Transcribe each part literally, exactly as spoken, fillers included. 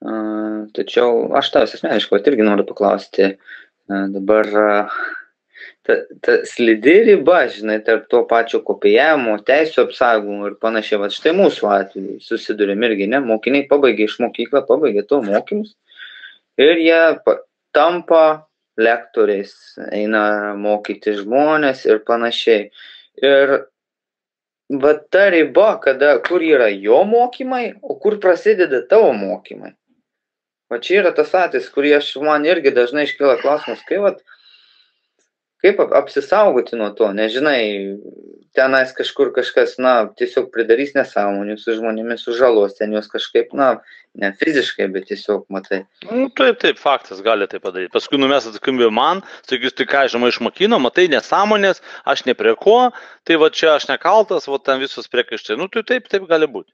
Tačiau aš tavęs asmeniškai vat irgi noriu paklausti, dabar ta, ta slidi riba, žinai, tarp to pačio kopijavimo, teisų apsaugojimo ir panašiai. Vat štai mūsų atveju susidurėm irgi, ne, mokiniai pabaigia iš mokyklą, pabaigia to mokymus ir jie pa, tampa lektoriais, eina mokyti žmonės ir panašiai. Ir va ta riba, kada, kur yra jo mokymai, o kur prasideda tavo mokymai. Va čia yra tas atvejis, kurį aš man irgi dažnai iškyla klausimas, kaip, vat, kaip apsisaugoti nuo to, nežinai, tenais kažkur kažkas, na, tiesiog pridarys nesąmonių su žmonėmis, sužalos ten juos kažkaip, na, ne fiziškai, bet tiesiog, matai. Nu, taip, taip, faktas gali tai padaryti. Paskui numės atsakomybę man, sakys, tai ką, žinoma, išmokino, matai, nesąmonės, aš ne prie ko, tai va čia aš nekaltas, va ten visus priekaištai. Nu, tai taip, taip gali būti.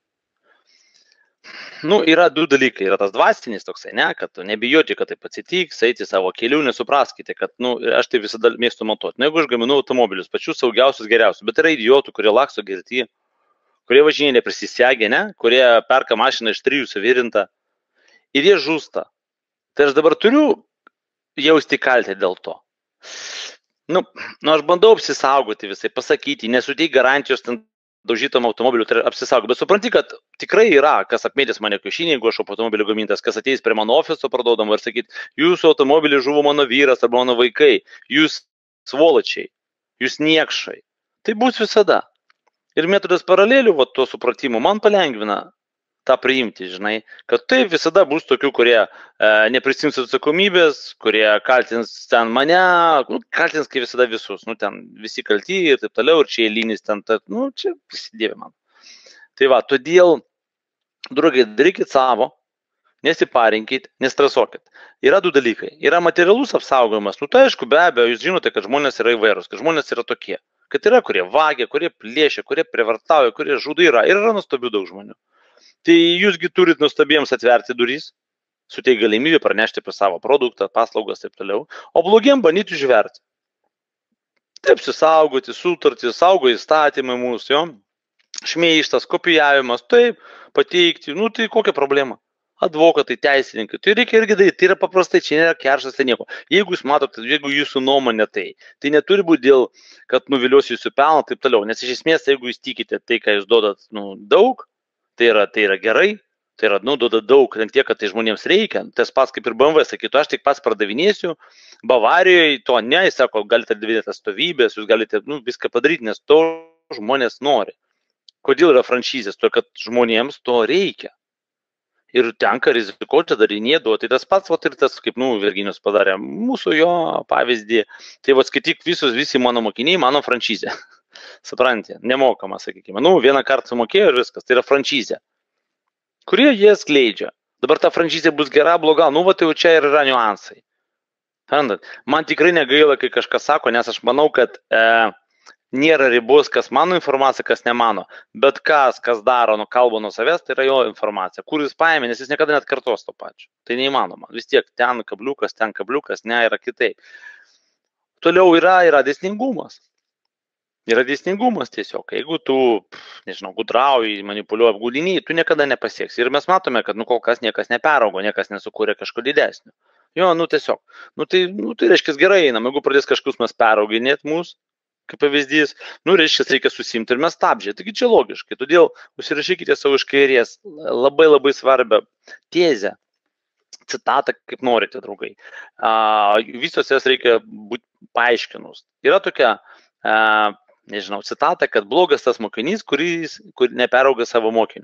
Nu, yra du dalykai. Yra tas dvasinis toksai, ne, kad tu nebijoti, kad taip atsitiks, eiti savo kelių, nesupraskite, kad, nu, aš tai visada mėgstu matuoti. Nu, jeigu aš gaminu automobilius, pačius saugiausius, geriausius, bet yra idiotų, kurie laksto girti, kurie važinėja neprisisegė, ne, kurie perka mašiną iš trijų suvirintą ir jie žūsta. Tai aš dabar turiu jausti kaltę dėl to. Nu, nu aš bandau apsisaugoti visai, pasakyti, nesuteik garantijos ten daužytam automobiliu, tai apsisaugoti. Bet supranti, kad tikrai yra, kas apmėtys mane kiaušinį, jeigu aš automobilių gamintas, kas ateis prie mano ofiso parduodamo ir sakyt, jūsų automobilį žuvo mano vyras arba mano vaikai, jūs svoločiai, jūs niekšai. Tai bus visada. Ir metodas paralelių, va, to supratimo, man palengvina tą priimti, žinai, kad tai visada bus tokių, kurie e, neprisims atsakomybės, kurie kaltins ten mane, nu, kaltins kaip visada visus, nu, ten visi kalti ir taip toliau, ir čia eilinis ten, ta, nu, čia prisidėvė man. Tai va, todėl, draugai, darykit savo, nesiparinkit, nestresuokit. Yra du dalykai. Yra materialus apsaugojimas, nu, tai aišku, be abejo, jūs žinote, kad žmonės yra įvairūs, kad žmonės yra tokie, kad yra, kurie vagia, kurie plėšia, kurie prievartauja, kurie žudo, yra, ir yra nuostabių daug žmonių. Tai jūsgi turit nuostabiems atverti durys, suteik galimybę pranešti apie savo produktą, paslaugas ir taip toliau, o blogiem bandyti užverti. Taip, apsisaugoti, sutartį, saugo įstatymai mūsų, jo, šmeižtas, kopijavimas, taip, pateikti, nu tai kokia problema? Advokatai, teisininkai, tai reikia irgi daryti, tai yra paprastai, čia nėra kerštas, tai nieko. Jeigu jūs matote, jeigu jūsų nuomonė tai, tai neturi būti dėl, kad nuvilios jūsų pelną, taip toliau, nes iš esmės, jeigu jūs tikite tai, ką jūs duodat, nu, daug, tai yra, tai yra gerai, tai yra, nu, duoda daug, tiek, kad tai žmonėms reikia. Tas pats kaip ir B M W sakytų, aš tik pats pardavinėsiu, Bavarijoje to ne, jis sako, galite atidaryti atstovybės, jūs galite, nu, viską padaryti, nes to žmonės nori. Kodėl yra franšizės? To, kad žmonėms to reikia. Ir tenka rizikuoti, darinė duoti. Tai tas pats, vat, ir tas, kaip, nu, Virginijus padarė mūsų jo pavyzdį. Tai vat skaityk visus, visi mano mokiniai, mano franšizė. Supranti, nemokama, sakykime. Nu, vieną kartą sumokėjo ir viskas. Tai yra franšizė, kurie jie skleidžia. Dabar ta franšizė bus gera, bloga. Nu, va, tai jau čia ir yra niuansai. Man tikrai negaila, kai kažkas sako, nes aš manau, kad e, nėra ribos, kas mano informacija, kas ne mano. Bet kas, kas daro, nu, kalba nuo savęs, tai yra jo informacija. Kur jis paėmė, nes jis niekada net kartos to pačio. Tai neįmanoma. Vis tiek ten kabliukas, ten kabliukas, ne, yra kitaip. Toliau yra, yra dėsningumas. Yra dėsningumas tiesiog. Jeigu tu, nežinau, gudrauji, manipuliuoji, apgaudinėji, tu niekada nepasieksi. Ir mes matome, kad, nu, kol kas niekas neperaugo, niekas nesukūrė kažko didesnio. Jo, nu, tiesiog. Nu, tai, nu, tai reiškia gerai einam. Jeigu pradės kažkus mes perauginėt mūsų, kaip pavyzdys, nu, reiškia, reikia susimti ir mes stabdžiai. Taigi čia logiškai. Todėl užsirašykite savo iš kairės labai labai svarbią tezę, citatą, kaip norite, draugai. A, visos jas reikia būti paaiškinus. Yra tokia, a, nežinau, citata, kad blogas tas mokinys, kuris kur neperauga savo mokinio.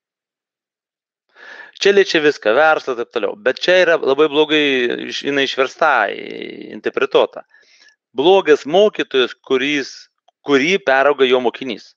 Čia liečia viską, verslą, taip toliau. Bet čia yra labai blogai jinai išversta, interpretuota. Blogas mokytojas, kuris, kurį perauga jo mokinys.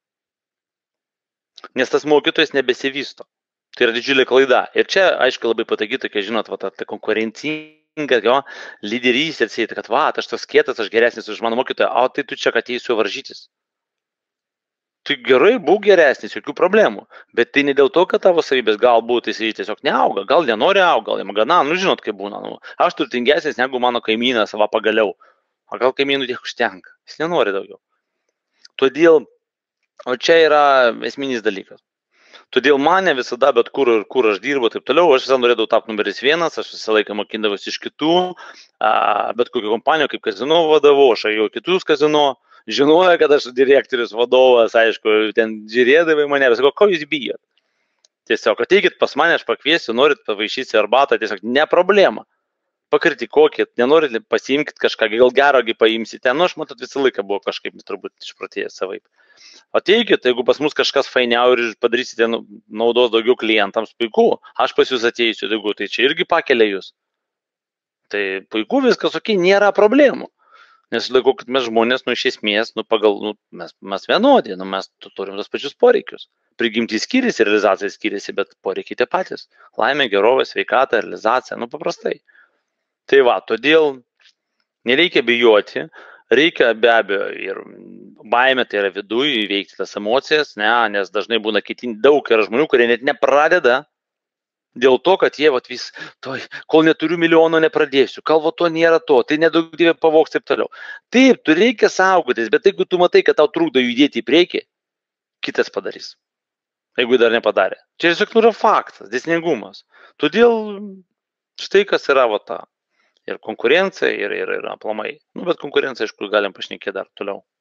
Nes tas mokytojas nebesivysto. Tai yra didžiulė klaida. Ir čia, aišku, labai patogi tokia, žinot, va, ta konkurencinga, jo, lyderystė, atsėti, kad, va, aš tas kietas, aš geresnis už mano mokytoją, o tai tu čia ateisiu varžytis. Tai gerai, būk geresnis, jokių problemų. Bet tai ne dėl to, kad tavo savybės galbūt jis tiesiog neauga, gal nenori auga, gal jam gana, nu žinot, kaip būna. Nu, aš turtingesnis negu mano kaimynas, va pagaliau. O gal kaimynų tiek užtenka, jis nenori daugiau. Todėl, o čia yra esminis dalykas. Todėl mane visada, bet kur ir kur aš dirbu, taip toliau, aš visada norėdavau tapti numeris vienas, aš visą laiką mokindavausi iš kitų, bet kokią kompaniją kaip kazino vadovau, aš ėjau kitus kazino, žinojo, kad aš direktorius vadovas, aišku, ten žiūrėdavai mane ir sakau, ko jūs bijot? Tiesiog ateikit pas mane, aš pakviesiu, norit pavaišyti arbatą, tiesiog ne problema. Pakritikuokit, nenorit pasiimkit kažką, gal gerogi paimsite, nu aš matot visą laiką buvo kažkaip turbūt išprotėjęs savaip. Ateikit, jeigu pas mus kažkas fainiau ir padarysite naudos daugiau klientams, puiku, aš pas jūs ateisiu daugiau, tai čia irgi pakelia jūs. Tai puiku, viskas, ok, nėra problemų. Nes laikau, kad mes žmonės, nu iš esmės, nu pagal, nu, mes, mes vienodė, nu mes turim tos pačius poreikius. Prigimti skiriasi, realizacija skiriasi, bet poreikiai tie patys. Laimė, gerovė, sveikata, realizacija, nu paprastai. Tai va, todėl nereikia bijoti, reikia be abejo ir baimė, tai yra viduje įveikti tas emocijas, ne, nes dažnai būna kiti, daug yra žmonių, kurie net nepradeda dėl to, kad jie vat, vis, toj, kol neturiu milijono nepradėsiu, kalvo to nėra to, tai nedaug dievė pavoks taip toliau. Taip, tu reikia saugotis, bet jeigu tu matai, kad tau trukdo judėti į priekį, kitas padarys, jeigu dar nepadarė. Čia tiesiog yra faktas, dėsningumas. Todėl štai kas yra va ta. Ir konkurencija, ir, ir, ir aplamai. Nu, bet konkurencija, aišku, galim pašnekėti dar toliau.